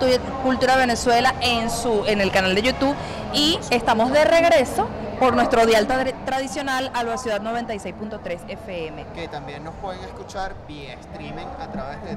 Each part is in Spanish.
Cultura Venezuela en el canal de YouTube y estamos de regreso por nuestro dial tradicional Alba Ciudad 96.3 FM. Que también nos pueden escuchar vía streaming a través de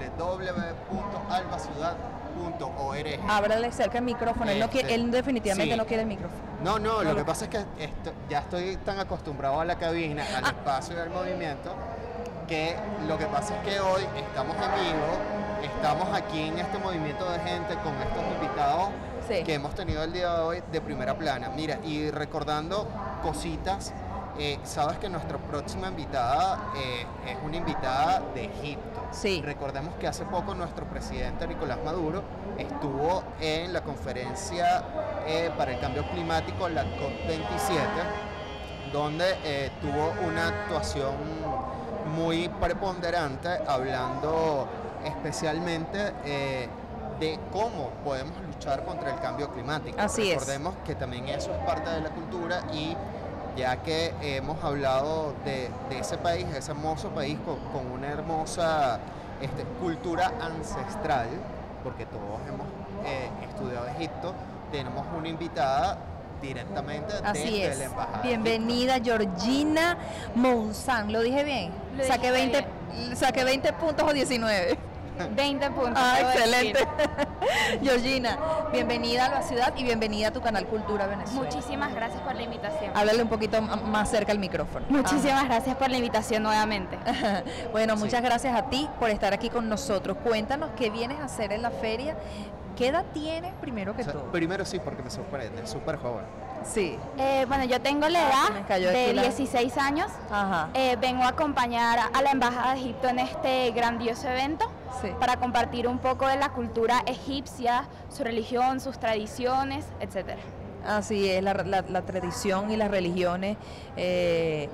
www.albaciudad.org. Ábrale cerca el micrófono, él definitivamente sí. no quiere el micrófono. No, lo que pasa es que ya estoy tan acostumbrado a la cabina, al espacio y al movimiento, que lo que pasa es que hoy estamos en vivo, estamos aquí en este movimiento de gente con estos invitados que hemos tenido el día de hoy de primera plana. Mira, y recordando cositas, sabes que nuestra próxima invitada es una invitada de Egipto. Sí. Recordemos que hace poco nuestro presidente Nicolás Maduro estuvo en la conferencia para el cambio climático, la COP27, donde tuvo una actuación muy preponderante, hablando especialmente de cómo podemos luchar contra el cambio climático. Recordemos que también eso es parte de la cultura, y ya que hemos hablado de ese país, ese hermoso país con una hermosa cultura ancestral, porque todos hemos estudiado Egipto, tenemos una invitada directamente desde la embajada. Bienvenida Georgina Monzán, ¿lo dije bien? Saqué 20 puntos o 19. 20 puntos. Excelente. Georgina, bienvenida a la ciudad y bienvenida a tu canal Cultura Venezuela. Muchísimas gracias por la invitación. Háblale un poquito más cerca al micrófono. Muchísimas gracias por la invitación nuevamente. Bueno, muchas gracias a ti por estar aquí con nosotros. Cuéntanos qué vienes a hacer en la feria. ¿Qué edad tienes primero que todo? Primero sí, porque me sorprende, súper joven. Sí. Bueno, yo tengo la edad de 16 años. Vengo a acompañar a la Embajada de Egipto en este grandioso evento para compartir un poco de la cultura egipcia, su religión, sus tradiciones, etcétera. Así es, la tradición y las religiones de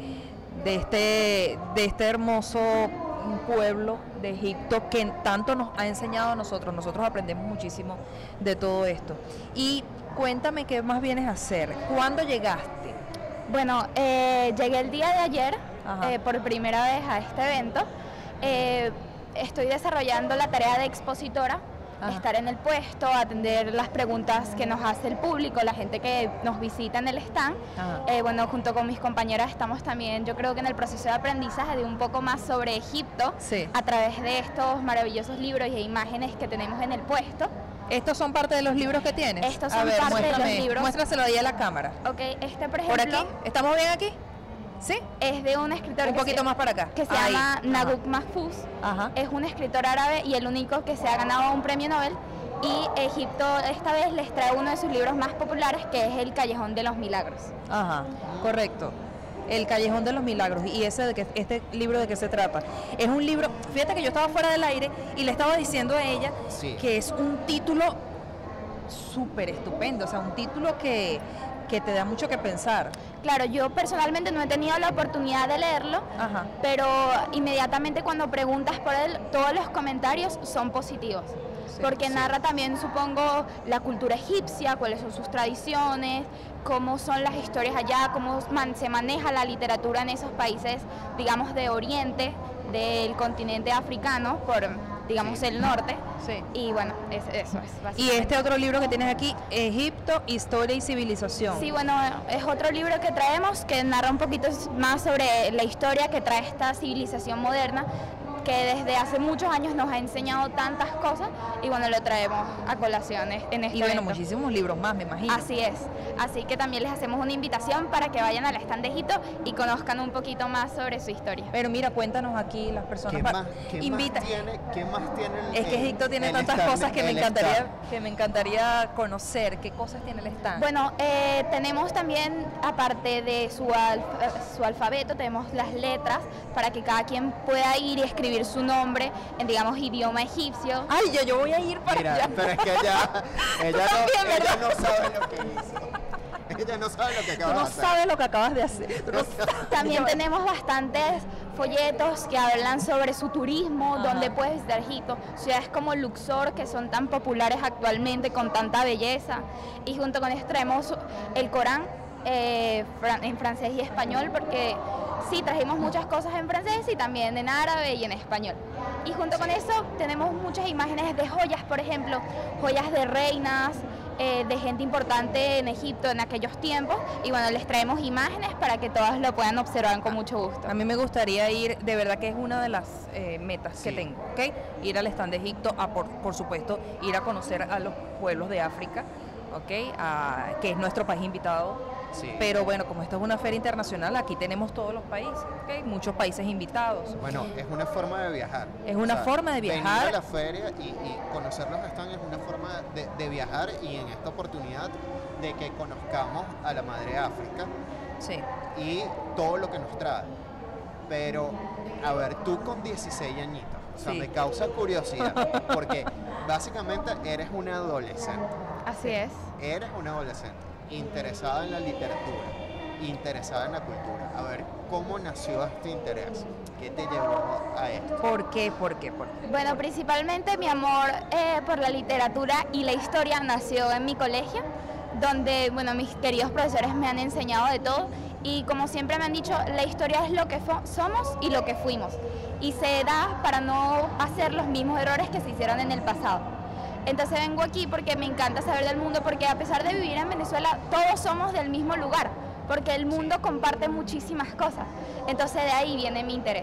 este hermoso pueblo de Egipto que tanto nos ha enseñado a nosotros. Nosotros aprendemos muchísimo de todo esto. Y cuéntame qué más vienes a hacer. ¿Cuándo llegaste? Bueno, llegué el día de ayer por primera vez a este evento. Estoy desarrollando la tarea de expositora, estar en el puesto, atender las preguntas que nos hace el público, la gente que nos visita en el stand. Bueno, junto con mis compañeras estamos también, yo creo que en el proceso de aprendizaje de un poco más sobre Egipto, a través de estos maravillosos libros e imágenes que tenemos en el puesto. ¿Estos son parte de los libros que tienes? Estos son parte de los libros. Muéstraselo ahí a la cámara. Ok, por ejemplo... ¿Por aquí? ¿Estamos bien aquí? ¿Sí? Es de un escritor un poquito más para acá. Que se llama Naguib Mahfouz. Es un escritor árabe y el único que se ha ganado un premio Nobel. Y Egipto esta vez les trae uno de sus libros más populares, que es El Callejón de los Milagros. Correcto. El Callejón de los Milagros. ¿Y este libro de qué se trata? Es un libro, fíjate que yo estaba fuera del aire y le estaba diciendo a ella que es un título súper estupendo, o sea, un título que te da mucho que pensar. Claro, yo personalmente no he tenido la oportunidad de leerlo, pero inmediatamente cuando preguntas por él, todos los comentarios son positivos. Porque narra también, supongo, la cultura egipcia, cuáles son sus tradiciones, cómo son las historias allá, cómo se maneja la literatura en esos países, digamos, de Oriente, del continente africano, por, digamos, el norte. Y bueno, eso es básicamente. Y este otro libro que tienes aquí, Egipto, Historia y Civilización. Sí, bueno, es otro libro que traemos que narra un poquito más sobre la historia que trae esta civilización moderna, que desde hace muchos años nos ha enseñado tantas cosas, y bueno, lo traemos a colaciones en este evento. Muchísimos libros más, me imagino. Así es, así que también les hacemos una invitación para que vayan al stand de Egipto y conozcan un poquito más sobre su historia. Pero mira, cuéntanos aquí las personas. ¿Qué más tiene es que Egipto tiene tantas cosas que me encantaría conocer. ¿Qué cosas tiene el stand? Bueno, tenemos también, aparte de su alfabeto, tenemos las letras para que cada quien pueda ir y escribir su nombre en, digamos, idioma egipcio. Ay, yo voy a ir para allá. Pero es que ella no sabe lo que hizo. Ella no sabe lo que acaba de hacer. Tú no sabes lo que acabas de hacer. También tenemos bastantes folletos que hablan sobre su turismo, donde puedes visitar Egipto, ciudades como Luxor, que son tan populares actualmente, con tanta belleza. Y junto con esto traemos el Corán en francés y español, porque sí, trajimos muchas cosas en francés y también en árabe y en español. Y junto con eso tenemos muchas imágenes de joyas, por ejemplo, joyas de reinas, de gente importante en Egipto en aquellos tiempos, y bueno, les traemos imágenes para que todas lo puedan observar con mucho gusto. A mí me gustaría ir, de verdad que es una de las metas que tengo, ¿ok? Ir al stand de Egipto, por supuesto, ir a conocer a los pueblos de África, ¿ok? Que es nuestro país invitado. Sí. Pero bueno, como esto es una feria internacional, aquí tenemos todos los países, ¿okay? Muchos países invitados. Bueno, es una forma de viajar. Es una forma de viajar. Venir a la feria y conocer los stands es una forma de viajar, y en esta oportunidad de que conozcamos a la Madre África, sí, y todo lo que nos trae. Pero, a ver, tú con 16 añitos, o sea, sí, me causa curiosidad, porque básicamente eres una adolescente. Así es. Eres una adolescente interesada en la literatura, interesada en la cultura. A ver, ¿cómo nació este interés? ¿Qué te llevó a esto? ¿Por qué? Bueno, principalmente mi amor por la literatura y la historia nació en mi colegio, donde, bueno, mis queridos profesores me han enseñado de todo, y como siempre me han dicho, la historia es lo que somos y lo que fuimos, y se da para no hacer los mismos errores que se hicieron en el pasado. Entonces vengo aquí porque me encanta saber del mundo, porque a pesar de vivir en Venezuela, todos somos del mismo lugar, porque el mundo comparte muchísimas cosas. Entonces de ahí viene mi interés.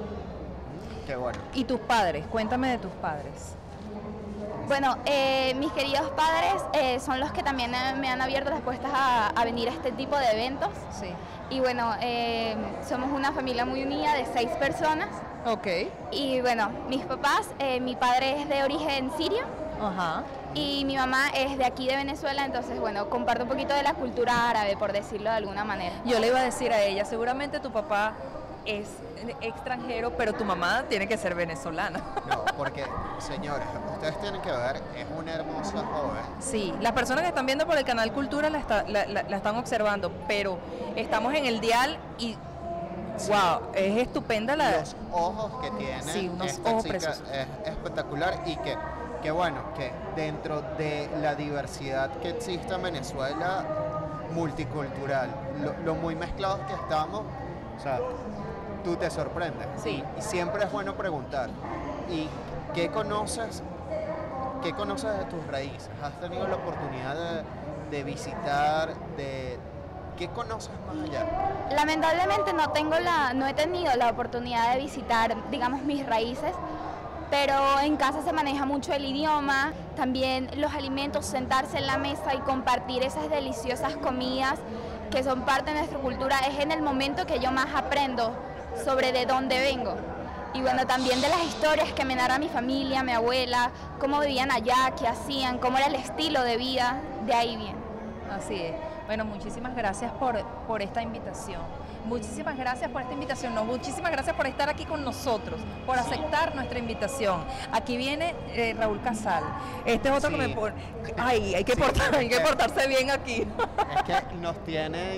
Qué bueno. ¿Y tus padres? Cuéntame de tus padres. Bueno, mis queridos padres son los que también me han abierto las puertas a venir a este tipo de eventos. Sí. Y bueno, somos una familia muy unida de 6 personas. Ok. Y bueno, mis papás, mi padre es de origen sirio. Ajá. Y mi mamá es de aquí de Venezuela, entonces bueno, comparto un poquito de la cultura árabe, por decirlo de alguna manera. Yo le iba a decir a ella, seguramente tu papá es extranjero, pero tu mamá tiene que ser venezolana. No, porque, señores, ustedes tienen que ver, es una hermosa joven. Sí, las personas que están viendo por el canal Cultura la están observando, pero estamos en el dial y sí, wow, es estupenda los ojos que tiene. Sí, unos esta ojos chica preciosos. Es espectacular, y que bueno, que dentro de la diversidad que existe en Venezuela, multicultural, lo muy mezclados que estamos, o sea, tú te sorprendes. Sí. Y siempre es bueno preguntar, ¿y qué conoces de tus raíces? ¿Has tenido la oportunidad de visitar, qué conoces más allá? Lamentablemente no he tenido la oportunidad de visitar, digamos, mis raíces, pero en casa se maneja mucho el idioma, también los alimentos, sentarse en la mesa y compartir esas deliciosas comidas que son parte de nuestra cultura, es en el momento que yo más aprendo sobre de dónde vengo. Y bueno, también de las historias que me narra mi familia, mi abuela, cómo vivían allá, qué hacían, cómo era el estilo de vida, de ahí viene. Así es. Bueno, muchísimas gracias por esta invitación. Muchísimas gracias por esta invitación. No, muchísimas gracias por estar aquí con nosotros, por aceptar nuestra invitación. Aquí viene Raúl Casal. Este es otro que me pone. Ay, hay que portarse bien aquí. Es que nos tienen.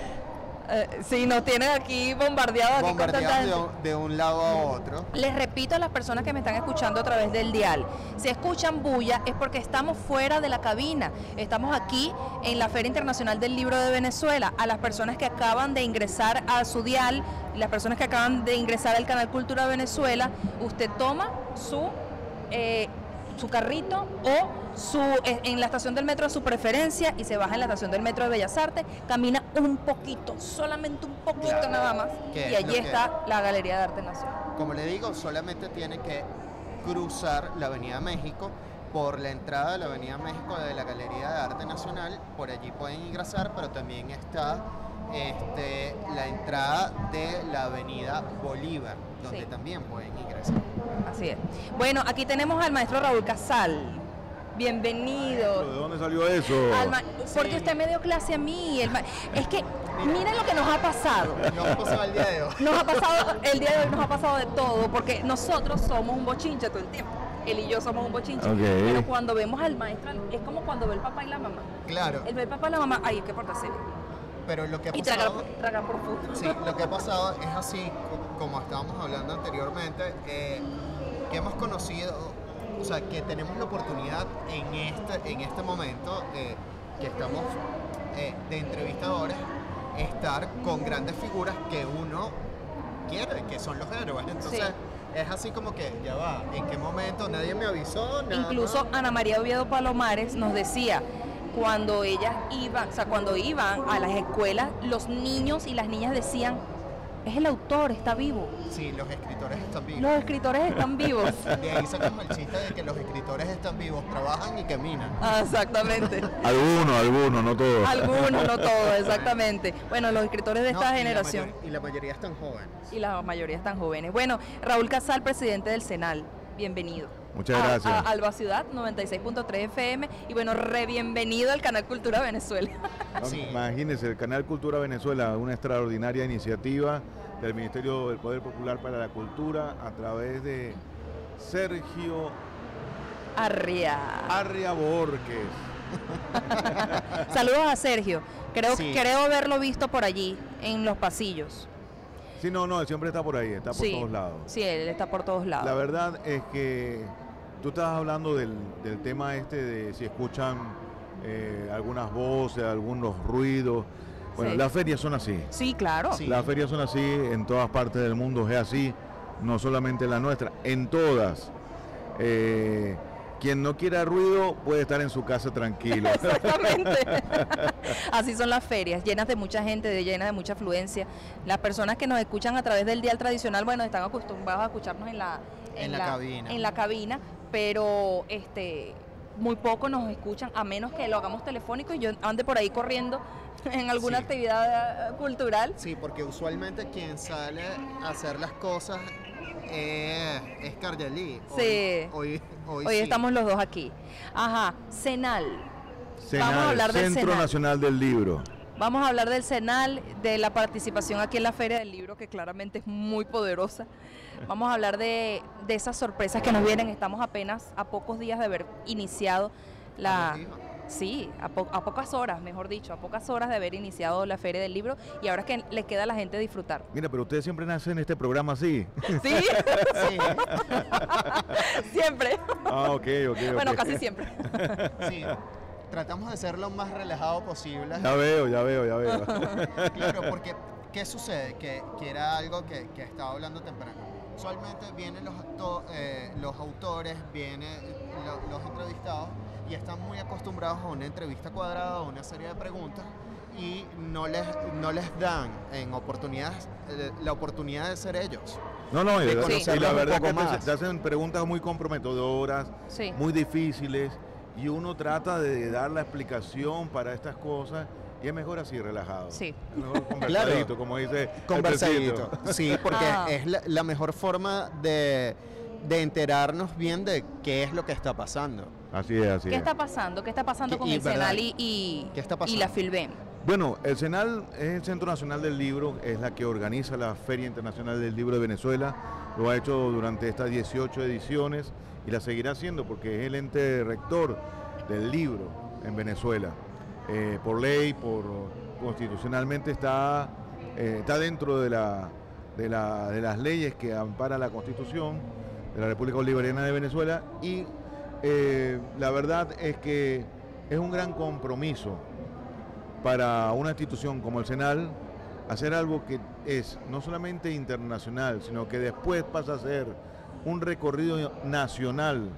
Sí, nos tienen aquí bombardeados de un lado a otro. Les repito a las personas que me están escuchando a través del dial, si escuchan bulla es porque estamos fuera de la cabina, estamos aquí en la Feria Internacional del Libro de Venezuela. A las personas que acaban de ingresar a su dial, las personas que acaban de ingresar al canal Cultura Venezuela, usted toma su carrito o en la estación del metro de su preferencia y se baja en la estación del metro de Bellas Artes, camina un poquito, solamente un poquito, claro, nada más, y allí está la Galería de Arte Nacional. Como le digo, solamente tiene que cruzar la Avenida México, por la entrada de la Avenida México de la Galería de Arte Nacional, por allí pueden ingresar, pero también está la entrada de la Avenida Bolívar, donde también pueden ingresar. Así es. Bueno, aquí tenemos al maestro Raúl Casal. Bienvenido. ¿De dónde salió eso? Porque usted me dio clase a mí. Es que miren lo que nos ha pasado. Nos ha pasado el día de hoy. El día de hoy nos ha pasado de todo, porque nosotros somos un bochinche todo el tiempo. Él y yo somos un bochinche. Okay. Pero cuando vemos al maestro, es como cuando ve el papá y la mamá. Claro. El ve el papá y la mamá, hay que portarse bien. Pero lo que ha pasado, y tragar profundo. Sí, lo que ha pasado es así, como estábamos hablando anteriormente, que hemos conocido, o sea, que tenemos la oportunidad en este momento, que estamos de entrevistadores, estar con grandes figuras que uno quiere, que son los héroes. Entonces, es así como que, ya va, ¿en qué momento? Nadie me avisó, nada. Incluso Ana María Oviedo Palomares nos decía, cuando ellas iban, o sea, cuando iban a las escuelas, los niños y las niñas decían, es el autor, está vivo. Sí, los escritores están vivos. Los escritores están vivos. De ahí sacamos el chiste de que los escritores están vivos, trabajan y caminan. Ah, exactamente. Algunos, no todos. Algunos, no todos, exactamente. Bueno, los escritores de esta generación. Y la mayoría están jóvenes. Y la mayoría están jóvenes. Bueno, Raúl Casal, presidente del Senal, bienvenido. Muchas gracias. A Alba Ciudad, 96.3 FM. Y bueno, bienvenido al Canal Cultura Venezuela. Sí. Imagínense, el Canal Cultura Venezuela, una extraordinaria iniciativa del Ministerio del Poder Popular para la Cultura a través de Sergio Arria Borges. Saludos a Sergio. Creo haberlo visto por allí, en los pasillos. Sí, no, él siempre está por ahí, está por todos lados. Sí, él está por todos lados. La verdad es que tú estabas hablando del tema de si escuchan algunas voces, algunos ruidos. Bueno, las ferias son así. Sí, claro. Sí. Las ferias son así, en todas partes del mundo es así, no solamente en la nuestra, en todas. Quien no quiera ruido puede estar en su casa tranquilo. Exactamente. Así son las ferias, llenas de mucha gente, llenas de mucha afluencia. Las personas que nos escuchan a través del dial tradicional, bueno, están acostumbrados a escucharnos en la cabina, pero muy poco nos escuchan, a menos que lo hagamos telefónico y yo ande por ahí corriendo en alguna actividad cultural. Sí, porque usualmente quien sale a hacer las cosas es Cardelí. Hoy estamos los dos aquí. Ajá, Senal. Vamos a hablar del Centro Senal. Nacional del Libro. Vamos a hablar del Senal, de la participación aquí en la Feria del Libro, que claramente es muy poderosa. Vamos a hablar de esas sorpresas que nos vienen. Estamos apenas a pocos días de haber iniciado Sí, a pocas horas, mejor dicho, a pocas horas de haber iniciado la Feria del Libro, y ahora es que le queda a la gente disfrutar. Mira, pero ustedes siempre hacen este programa así. ¿Sí? Sí. Siempre. Ah, ok. Bueno, casi siempre. Sí. Tratamos de ser lo más relajado posible. Ya veo. Claro, porque ¿qué sucede? Que era algo que estaba hablando temprano. Usualmente vienen los autores, vienen los entrevistados y están muy acostumbrados a una entrevista cuadrada, a una serie de preguntas, y no les dan en oportunidades la oportunidad de ser ellos. No, y la verdad que te hacen preguntas muy comprometedoras, muy difíciles, y uno trata de dar la explicación para estas cosas, y es mejor así, relajado. Sí. Es mejor conversadito, claro. Como dice conversadito. Sí, porque es la mejor forma de enterarnos bien de qué es lo que está pasando. Así es. ¿Qué está pasando? ¿Qué está pasando con el Senal y la Filben? Bueno, el Senal es el Centro Nacional del Libro, es la que organiza la Feria Internacional del Libro de Venezuela. Lo ha hecho durante estas 18 ediciones y la seguirá haciendo porque es el ente rector del libro en Venezuela. Por ley, constitucionalmente está dentro de las leyes que ampara la Constitución de la República Bolivariana de Venezuela, y la verdad es que es un gran compromiso para una institución como el Senal hacer algo que es no solamente internacional, sino que después pasa a ser un recorrido nacional.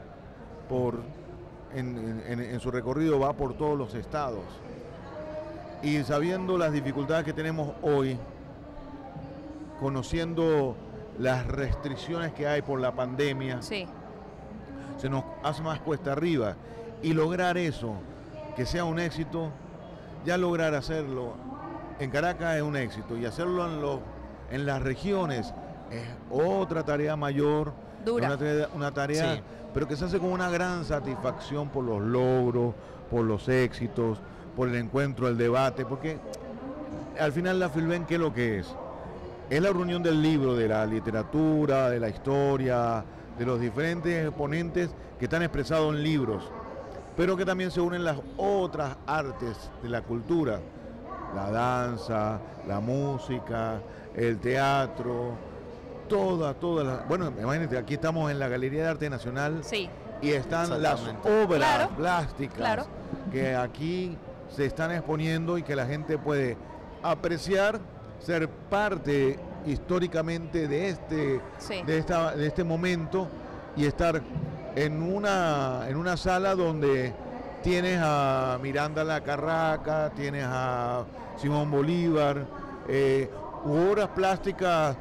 En su recorrido va por todos los estados, y sabiendo las dificultades que tenemos hoy, conociendo las restricciones que hay por la pandemia, se nos hace más cuesta arriba, y lograr eso, que sea un éxito, ya lograr hacerlo en Caracas es un éxito, y hacerlo en las regiones es otra tarea mayor, dura, una tarea pero que se hace con una gran satisfacción por los logros, por los éxitos, por el encuentro, el debate, porque al final la Filben, ¿qué es lo que es? Es la reunión del libro, de la literatura, de la historia, de los diferentes exponentes que están expresados en libros, pero que también se unen las otras artes de la cultura, la danza, la música, el teatro, bueno, imagínate, aquí estamos en la Galería de Arte Nacional, y están las obras plásticas que aquí se están exponiendo y que la gente puede apreciar, ser parte históricamente de este momento y estar en una sala donde tienes a Miranda la Carraca, tienes a Simón Bolívar, obras plásticas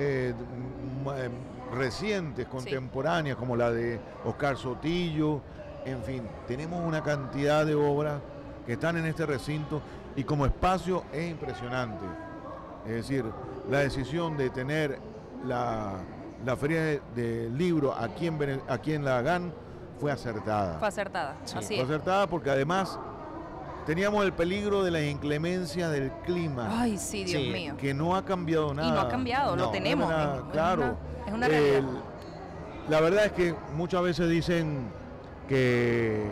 recientes, contemporáneas, como la de Oscar Sotillo. En fin, tenemos una cantidad de obras que están en este recinto y como espacio es impresionante. Es decir, la decisión de tener la Feria del Libro aquí en La GAN fue acertada. Fue acertada, sí, así fue es. acertada porque además teníamos el peligro de las inclemencias del clima. Ay, sí, Dios mío. Que no ha cambiado nada. Y no ha cambiado, lo tenemos. Claro. Es una realidad. La verdad es que muchas veces dicen que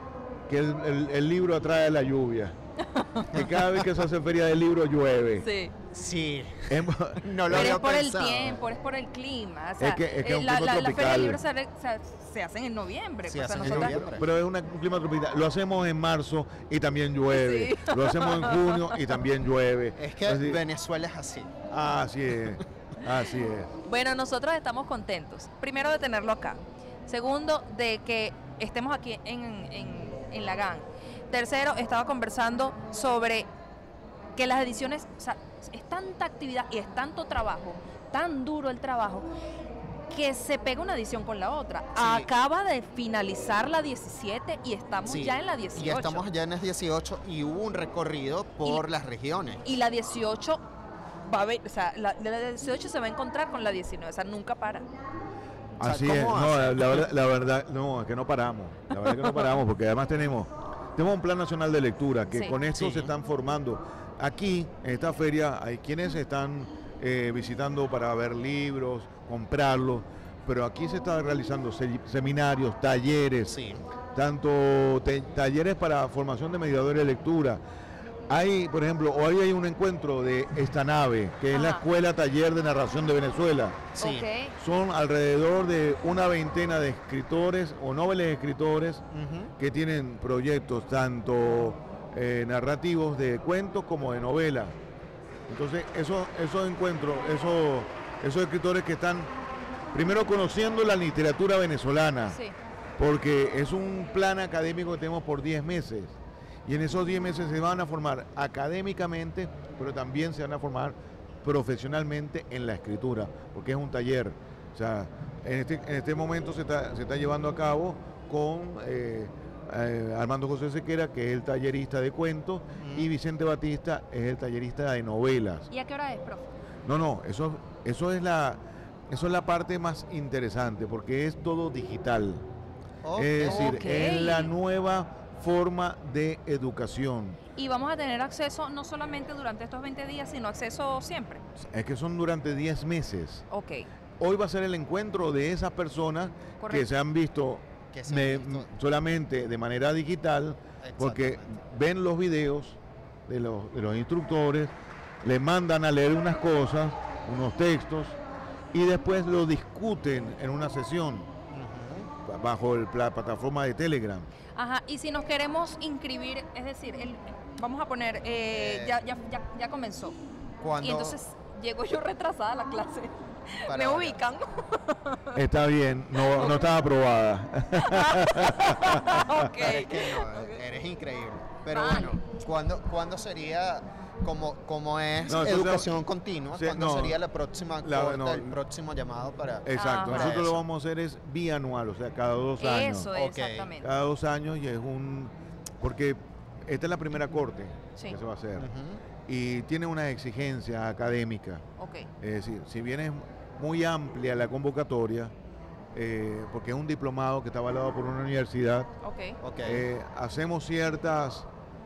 el libro atrae la lluvia. Que cada vez que se hace feria del libro llueve. Sí. Sí. No lo había pensado. Es por el tiempo, es por el clima. O sea, es que la feria del libro se hace en noviembre. Sí, en noviembre. Pero es un clima tropical. Lo hacemos en marzo y también llueve. Sí. Lo hacemos en junio y también llueve. Es que Venezuela es así. Así es. Así es. Bueno, nosotros estamos contentos. Primero de tenerlo acá. Segundo, de que estemos aquí en La GAN. Tercero, estaba conversando sobre que las ediciones, o sea, es tanta actividad y es tanto trabajo, tan duro el trabajo, que se pega una edición con la otra. Sí. Acaba de finalizar la 17 y estamos ya en la 18. Y estamos ya en la 18 y hubo un recorrido por las regiones. Y la 18 va a haber, o sea, la 18 se va a encontrar con la 19, o sea, nunca para. Así es, no, la verdad, no, es que no paramos. La verdad es que no paramos porque además tenemos un plan nacional de lectura que con esto se están formando. Aquí, en esta feria, hay quienes están visitando para ver libros, comprarlos, pero aquí se están realizando seminarios, talleres, tanto talleres para formación de mediadores de lectura. Hay, por ejemplo, hoy hay un encuentro de Esta Nave, que es la Escuela Taller de Narración de Venezuela. Sí. Okay. Son alrededor de una veintena de escritores o noveles escritores que tienen proyectos tanto narrativos de cuentos como de novela. Entonces, esos encuentros, esos escritores que están primero conociendo la literatura venezolana, porque es un plan académico que tenemos por 10 meses. Y en esos 10 meses se van a formar académicamente, pero también se van a formar profesionalmente en la escritura, porque es un taller. O sea, en este momento se está llevando a cabo con Armando José Sequera, que es el tallerista de cuentos, y Vicente Batista es el tallerista de novelas. ¿Y a qué hora es, profe? No, eso es la parte más interesante, porque es todo digital. Es decir, es la nueva forma de educación. Y vamos a tener acceso no solamente durante estos 20 días, sino acceso siempre. Es que son durante 10 meses. Ok. Hoy va a ser el encuentro de esas personas que se han visto solamente de manera digital, porque ven los videos de los instructores, le mandan a leer unas cosas, unos textos, y después lo discuten en una sesión bajo la plataforma de Telegram. Ajá, y si nos queremos inscribir, es decir, vamos a poner, ya comenzó. ¿Cuándo? Y entonces llego yo retrasada a la clase. Me ubican. Está bien, no estaba aprobada. Es que eres increíble. Pero bueno, ¿cuándo sería, como es educación continua, cuándo sería la próxima el próximo llamado para... Exacto, nosotros lo vamos a hacer es bianual, o sea, cada 2 años. Eso es, exactamente. Cada 2 años y es porque esta es la primera corte que se va a hacer. Y tiene una exigencia académica. Es decir, si bien es muy amplia la convocatoria, porque es un diplomado que está avalado por una universidad, hacemos ciertas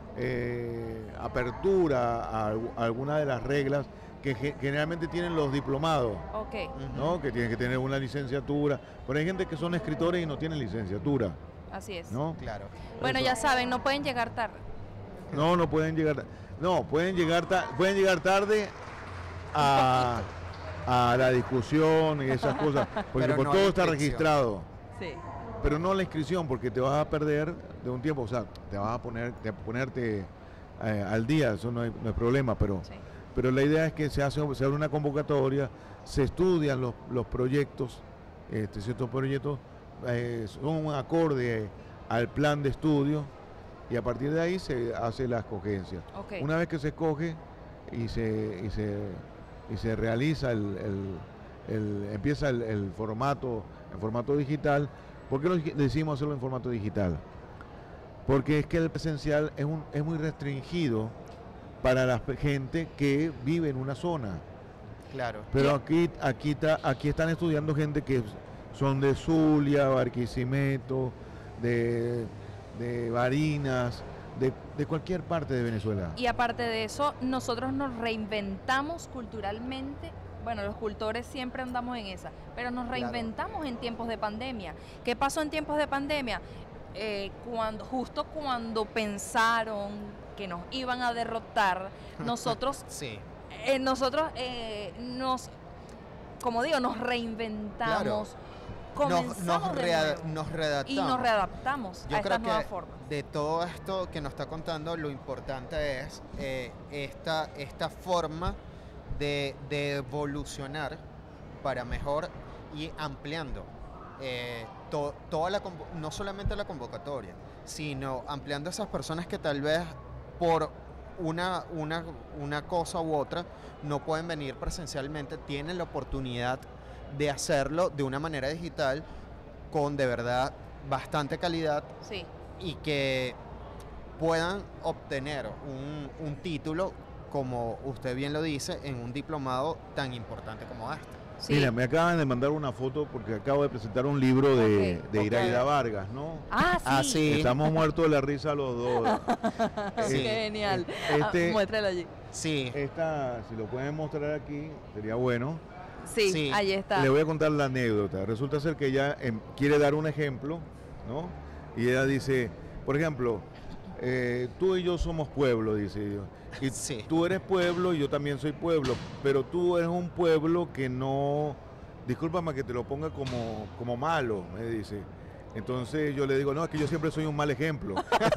apertura a algunas de las reglas que generalmente tienen los diplomados, ¿no? Que tienen que tener una licenciatura, pero hay gente que son escritores y no tienen licenciatura. Así es. ¿No? Claro. Bueno, ya saben, no pueden llegar tarde. No pueden llegar. No, pueden llegar tarde a la discusión y esas cosas, porque todo está registrado. Sí. Pero no la inscripción, porque te vas a perder de un tiempo, o sea, te vas a ponerte al día, eso no es problema, pero la idea es que se abre una convocatoria, se estudian los proyectos, ciertos proyectos son acorde al plan de estudio y a partir de ahí se hace la escogencia. Okay. Una vez que se escoge y se realiza empieza el formato digital. ¿Por qué decimos hacerlo en formato digital? Porque es que el presencial es muy restringido para la gente que vive en una zona. Claro. Pero aquí están estudiando gente que son de Zulia, Barquisimeto, de Barinas, de cualquier parte de Venezuela. Y aparte de eso, nosotros nos reinventamos culturalmente. Bueno, los cultores siempre andamos en esa, pero nos reinventamos en tiempos de pandemia. ¿Qué pasó en tiempos de pandemia? Justo cuando pensaron que nos iban a derrotar, nosotros, como digo, nos reinventamos. Nos readaptamos. Y nos readaptamos a estas nuevas formas. De todo esto que nos está contando, lo importante es esta forma de evolucionar para mejor y ampliando no solamente la convocatoria, sino ampliando a esas personas que tal vez por una cosa u otra no pueden venir presencialmente, tienen la oportunidad de hacerlo de una manera digital con de verdad bastante calidad y que puedan obtener un título, como usted bien lo dice, en un diplomado tan importante como este. Sí. Mira, me acaban de mandar una foto porque acabo de presentar un libro de Iraida Vargas, ¿no? Sí. Estamos muertos de la risa los dos. Qué genial. Muéstralo allí. Sí. Si lo pueden mostrar aquí, sería bueno. Sí, ahí está. Le voy a contar la anécdota. Resulta ser que ella quiere dar un ejemplo, ¿no? Y ella dice, por ejemplo, tú y yo somos pueblo, dice ella. Y tú eres pueblo y yo también soy pueblo, pero tú eres un pueblo que no, discúlpame que te lo ponga como malo, me dice. Entonces yo le digo, no, es que yo siempre soy un mal ejemplo.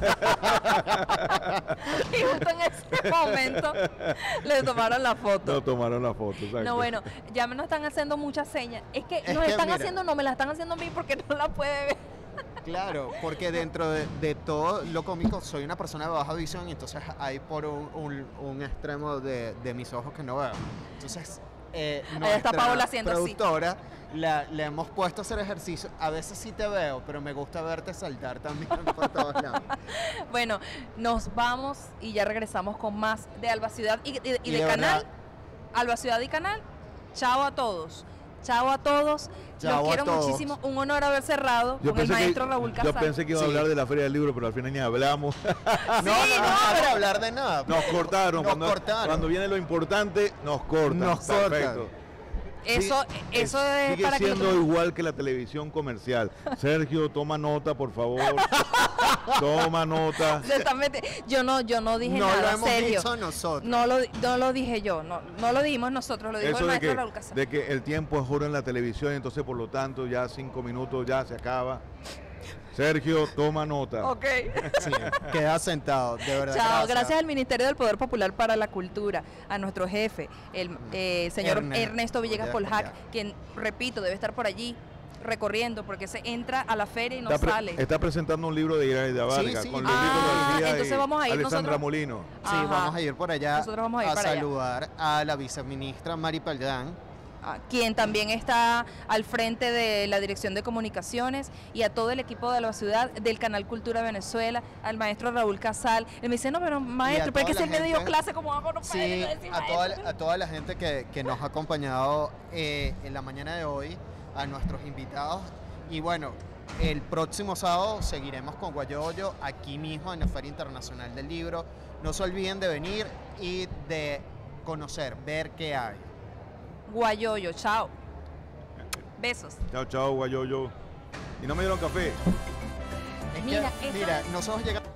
Y justo en ese momento le tomaron la foto. No tomaron la foto, exacto. No, bueno, ya me nos están haciendo muchas señas. Es que me la están haciendo a mí porque no la puede ver. Claro, porque dentro de todo lo cómico soy una persona de baja visión y entonces hay por un extremo de mis ojos que no veo. Entonces, está Paola haciendo productora así. Le hemos puesto a hacer ejercicio. A veces sí te veo, pero me gusta verte saltar también por todos lados. Bueno, nos vamos y ya regresamos con más de Alba Ciudad y de Canal. Alba Ciudad y Canal. Chao a todos. Chao a todos. Los quiero muchísimo. Un honor haber cerrado con el maestro Raúl Casal. Yo pensé que iba a hablar de la Feria del Libro, pero al final ni hablamos. No para hablar de nada. Nos cortaron. Cuando viene lo importante, nos cortan. Perfecto. Eso es para que siendo igual que la televisión comercial. Sergio, toma nota, por favor. Toma nota. Yo no dije nada. No lo hemos serio. dicho nosotros. No lo dije yo. No lo dijimos nosotros. Lo dijo el maestro Raúl Casal. De que el tiempo es oro en la televisión, entonces por lo tanto ya 5 minutos ya se acaba. Sergio, toma nota. Ok. Sí, queda sentado, de verdad. Chao, gracias al Ministerio del Poder Popular para la Cultura, a nuestro jefe, el señor Ernesto Villegas Poljac, quien, repito, debe estar por allí recorriendo porque se entra a la feria y no sale. Está presentando un libro de Iraida Vargas con Luis García entonces vamos a ir Alessandra Molino. Sí, vamos a ir por allá a saludar a la viceministra Mari Paldán, quien también está al frente de la Dirección de Comunicaciones, y a todo el equipo de la ciudad, del Canal Cultura Venezuela, al maestro Raúl Casal. Él me dice, no, pero maestro, pero es que si él me dio clase, ¿cómo hago? No sí, a toda la gente que nos ha acompañado en la mañana de hoy, a nuestros invitados. Y bueno, el próximo sábado seguiremos con Guayoyo, aquí mismo en la Feria Internacional del Libro. No se olviden de venir y de conocer, ver qué hay. Guayoyo, chao. Besos. Chao, Guayoyo. Y no me dieron café. Mira, nosotros llegamos.